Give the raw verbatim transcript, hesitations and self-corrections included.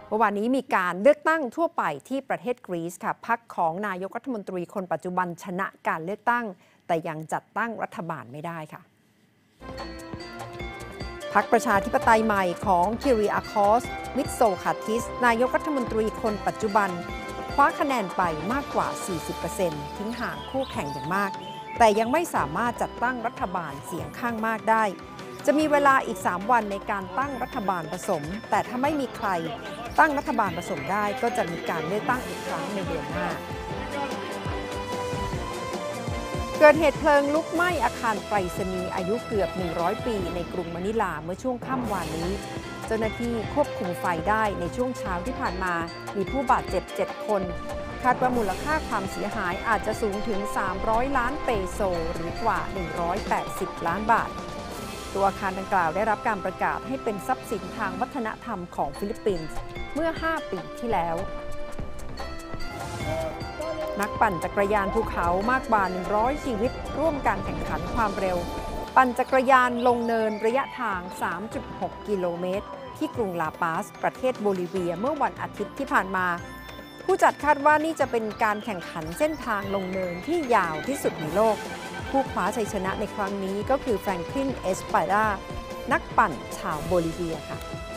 เมื่อวานนี้มีการเลือกตั้งทั่วไปที่ประเทศกรีซค่ะพรรคของนายกรัฐมนตรีคนปัจจุบันชนะการเลือกตั้งแต่ยังจัดตั้งรัฐบาลไม่ได้ค่ะพรรคประชาธิปไตยใหม่ของคิริอาคอส มิตโซคาทิสนายกรัฐมนตรีคนปัจจุบันคว้าคะแนนไปมากกว่า สี่สิบเปอร์เซ็นต์ ทิ้งห่างคู่แข่งอย่างมากแต่ยังไม่สามารถจัดตั้งรัฐบาลเสียงข้างมากได้จะมีเวลาอีกสามวันในการตั้งรัฐบาลผสมแต่ถ้าไม่มีใครตั้งรัฐบาลผสมได้ก็จะมีการเลือกตั้งอีกครั้งในเดือนหน้าเกิดเหตุเพลิงลุกไหม้อาคารไปรษณีย์อายุเกือบหนึ่งร้อยปีในกรุงมะนิลาเมื่อช่วงค่ำวานนี้เจ้าหน้าที่ควบคุมไฟได้ในช่วงเช้าที่ผ่านมามีผู้บาดเจ็บเจ็ดคนคาดว่ามูลค่าความเสียหายอาจจะสูงถึงสามร้อยล้านเปโซหรือกว่าหนึ่งร้อยแปดสิบล้านบาทตัวอาคารดังกล่าวได้รับการประกาศให้เป็นทรัพย์สินทางวัฒนธรรมของฟิลิปปินส์เมื่อห้าปีที่แล้วนักปั่นจักรยานภูเขามากกว่าหนึ่งร้อยชีวิตร่วมการแข่งขันความเร็วปั่นจักรยานลงเนินระยะทาง สามจุดหก กิโลเมตรที่กรุงลาปาสประเทศโบลิเวียเมื่อวันอาทิตย์ที่ผ่านมาผู้จัดคาดว่านี่จะเป็นการแข่งขันเส้นทางลงเนินที่ยาวที่สุดในโลกผู้คว้าชัยชนะในครั้งนี้ก็คือแฟรงคลิน เอสปาดานักปั่นชาวโบลิเวียค่ะ